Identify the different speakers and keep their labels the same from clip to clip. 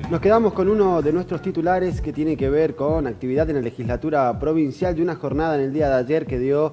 Speaker 1: Nos quedamos con uno de nuestros titulares que tiene que ver con actividad en la legislatura provincial de una jornada en el día de ayer que dio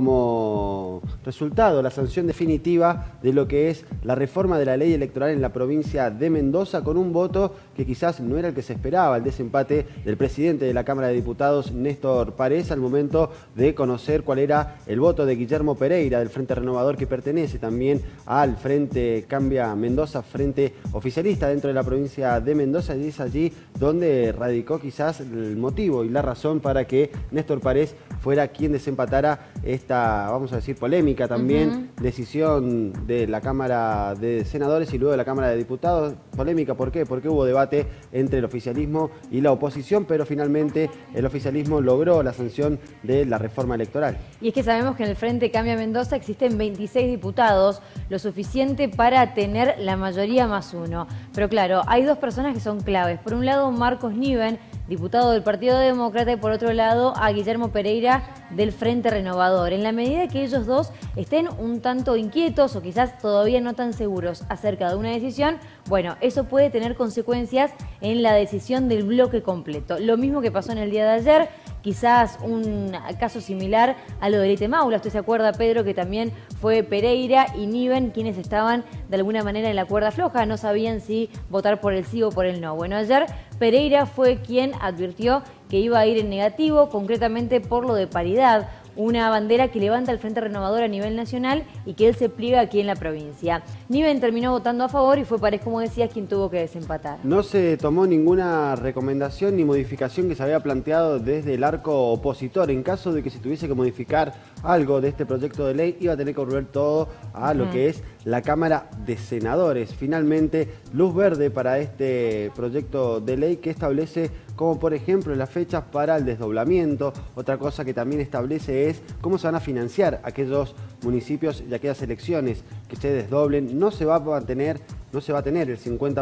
Speaker 1: como resultado la sanción definitiva de lo que es la reforma de la ley electoral en la provincia de Mendoza, con un voto que quizás no era el que se esperaba, el desempate del presidente de la Cámara de Diputados, Néstor Parés, al momento de conocer cuál era el voto de Guillermo Pereira del Frente Renovador, que pertenece también al Frente Cambia Mendoza, frente oficialista dentro de la provincia de Mendoza. Y es allí donde radicó quizás el motivo y la razón para que Néstor Parés fuera quien desempatara esta, vamos a decir, polémica también, decisión de la Cámara de Senadores y luego de la Cámara de Diputados. Polémica, ¿por qué? Porque hubo debate entre el oficialismo y la oposición, pero finalmente el oficialismo logró la sanción de la reforma electoral.
Speaker 2: Y es que sabemos que en el Frente Cambia Mendoza existen 26 diputados, lo suficiente para tener la mayoría más uno. Pero claro, hay dos personas que son claves. Por un lado, Marcos Niven, diputado del Partido Demócrata, y por otro lado a Guillermo Pereira del Frente Renovador. En la medida que ellos dos estén un tanto inquietos o quizás todavía no tan seguros acerca de una decisión, bueno, eso puede tener consecuencias en la decisión del bloque completo. Lo mismo que pasó en el día de ayer, quizás un caso similar a lo de Lete Maula. ¿Usted se acuerda, Pedro, que también fue Pereira y Niven quienes estaban de alguna manera en la cuerda floja? No sabían si votar por el sí o por el no. Bueno, ayer Pereira fue quien advirtió que iba a ir en negativo, concretamente por lo de paridad, una bandera que levanta el Frente Renovador a nivel nacional y que él se pliega aquí en la provincia. Niven terminó votando a favor y fue Parés, como decías, quien tuvo que desempatar.
Speaker 1: No se tomó ninguna recomendación ni modificación que se había planteado desde el arco opositor. En caso de que se tuviese que modificar algo de este proyecto de ley, iba a tener que volver todo a lo que es la Cámara de Senadores. Finalmente, luz verde para este proyecto de ley que establece como por ejemplo las fechas para el desdoblamiento. Otra cosa que también establece es cómo se van a financiar aquellos municipios y aquellas elecciones que se desdoblen. No se va a tener el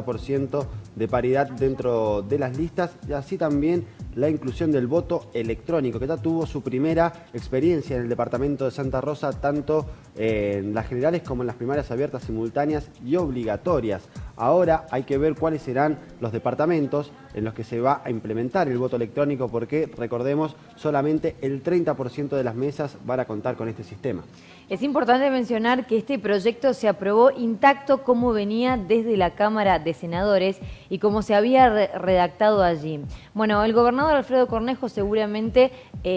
Speaker 1: 50% de paridad dentro de las listas, y así también la inclusión del voto electrónico, que ya tuvo su primera experiencia en el departamento de Santa Rosa, tanto en las generales como en las primarias abiertas, simultáneas y obligatorias. Ahora hay que ver cuáles serán los departamentos en los que se va a implementar el voto electrónico, porque, recordemos, solamente el 30% de las mesas van a contar con este sistema.
Speaker 2: Es importante mencionar que este proyecto se aprobó intacto como venía desde la Cámara de Senadores y como se había redactado allí. Bueno, el gobernador Alfredo Cornejo seguramente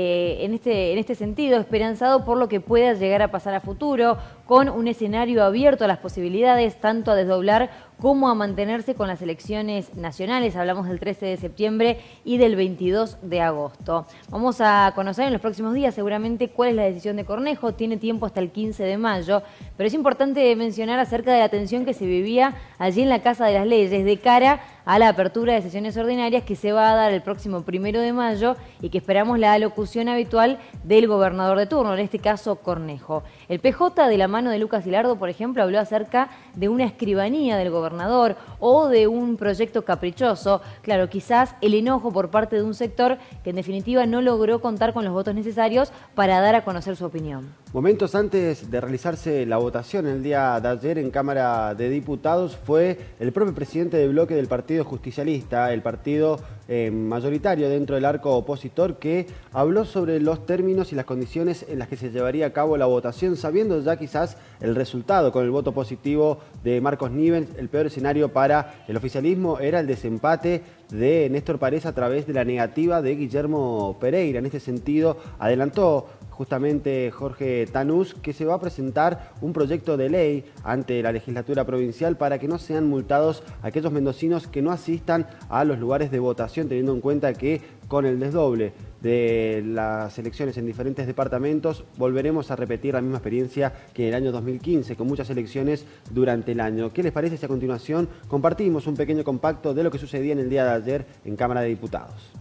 Speaker 2: en este sentido, esperanzado por lo que pueda llegar a pasar a futuro, con un escenario abierto a las posibilidades, tanto a desdoblar como a mantenerse con las elecciones nacionales. Hablamos del 13 de septiembre y del 22 de agosto. Vamos a conocer en los próximos días seguramente cuál es la decisión de Cornejo. Tiene tiempo hasta el 15 de mayo, pero es importante mencionar acerca de la tensión que se vivía allí en la Casa de las Leyes de cara a la apertura de sesiones ordinarias que se va a dar el próximo 1 de mayo y que esperamos la alocución habitual del gobernador de turno, en este caso Cornejo. El PJ, de la mano de Lucas Hilardo, por ejemplo, habló acerca de una escribanía del gobernador o de un proyecto caprichoso. Claro, quizás el enojo por parte de un sector que en definitiva no logró contar con los votos necesarios para dar a conocer su opinión.
Speaker 1: Momentos antes de realizarse la votación el día de ayer en Cámara de Diputados, fue el propio presidente de bloque del Partido Justicialista, el partido mayoritario dentro del arco opositor, que habló sobre los términos y las condiciones en las que se llevaría a cabo la votación, sabiendo ya quizás el resultado. Con el voto positivo de Marcos Niven, el peor escenario para el oficialismo era el desempate de Néstor Parés a través de la negativa de Guillermo Pereira. En este sentido, adelantó justamente Jorge Tanús que se va a presentar un proyecto de ley ante la legislatura provincial para que no sean multados aquellos mendocinos que no asistan a los lugares de votación, teniendo en cuenta que con el desdoble de las elecciones en diferentes departamentos volveremos a repetir la misma experiencia que en el año 2015, con muchas elecciones durante el año. ¿Qué les parece si a continuación compartimos un pequeño compacto de lo que sucedía en el día de ayer en Cámara de Diputados?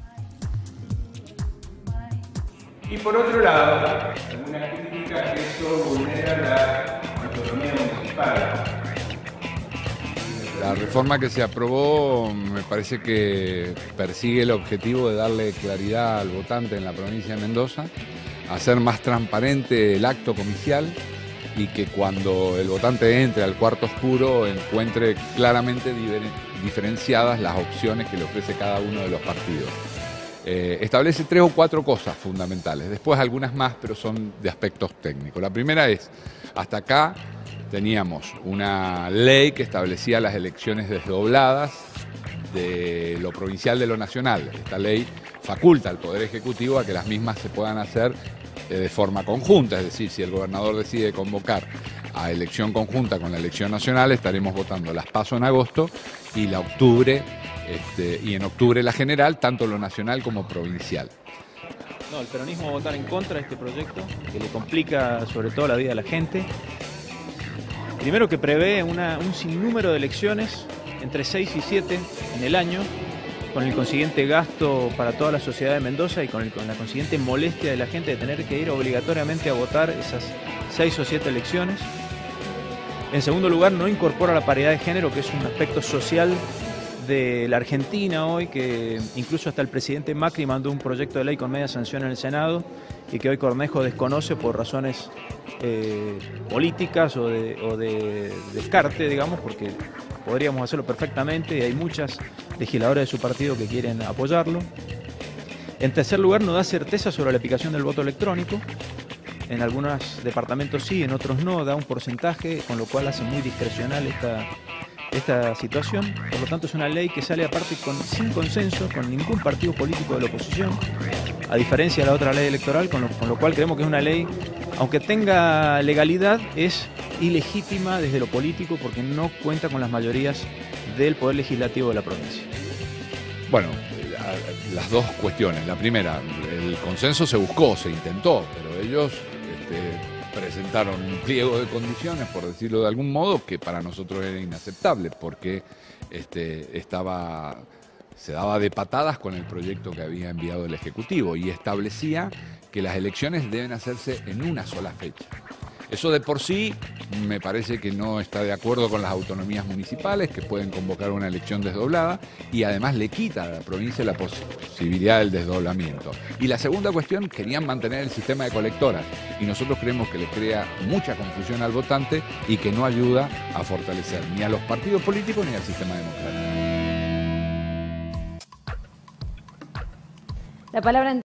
Speaker 3: Y por otro lado, algunas críticas que esto vulnera la autonomía municipal.
Speaker 4: La reforma que se aprobó me parece que persigue el objetivo de darle claridad al votante en la provincia de Mendoza, hacer más transparente el acto comicial y que cuando el votante entre al cuarto oscuro encuentre claramente diferenciadas las opciones que le ofrece cada uno de los partidos. Establece 3 o 4 cosas fundamentales, después algunas más, pero son de aspectos técnicos. La primera es, hasta acá teníamos una ley que establecía las elecciones desdobladas de lo provincial de lo nacional. Esta ley faculta al Poder Ejecutivo a que las mismas se puedan hacer de forma conjunta, es decir, si el gobernador decide convocar a elección conjunta con la elección nacional, estaremos votando las PASO en agosto y en octubre la general, tanto lo nacional como provincial.
Speaker 5: No, el peronismo va a votar en contra de este proyecto, que le complica sobre todo la vida de la gente. Primero, que prevé un sinnúmero de elecciones, entre 6 y 7 en el año, con el consiguiente gasto para toda la sociedad de Mendoza y con la consiguiente molestia de la gente de tener que ir obligatoriamente a votar esas 6 o 7 elecciones. En segundo lugar, no incorpora la paridad de género, que es un aspecto social de la Argentina hoy, que incluso hasta el presidente Macri mandó un proyecto de ley con media sanción en el Senado y que hoy Cornejo desconoce por razones políticas o de descarte, digamos, porque podríamos hacerlo perfectamente y hay muchas legisladoras de su partido que quieren apoyarlo. En tercer lugar, no da certeza sobre la aplicación del voto electrónico. En algunos departamentos sí, en otros no, da un porcentaje, con lo cual hace muy discrecional esta situación. Por lo tanto, es una ley que sale aparte sin consenso con ningún partido político de la oposición, a diferencia de la otra ley electoral, con lo cual creemos que es una ley, aunque tenga legalidad, es ilegítima desde lo político porque no cuenta con las mayorías del Poder Legislativo de la provincia.
Speaker 4: Bueno, las dos cuestiones. La primera, el consenso se buscó, se intentó, pero ellos presentaron un pliego de condiciones, por decirlo de algún modo, que para nosotros era inaceptable, porque se daba de patadas con el proyecto que había enviado el Ejecutivo y establecía que las elecciones deben hacerse en una sola fecha. Eso de por sí me parece que no está de acuerdo con las autonomías municipales, que pueden convocar una elección desdoblada, y además le quita a la provincia la posibilidad del desdoblamiento. Y la segunda cuestión, querían mantener el sistema de colectoras, y nosotros creemos que le crea mucha confusión al votante y que no ayuda a fortalecer ni a los partidos políticos ni al sistema democrático.
Speaker 2: La palabra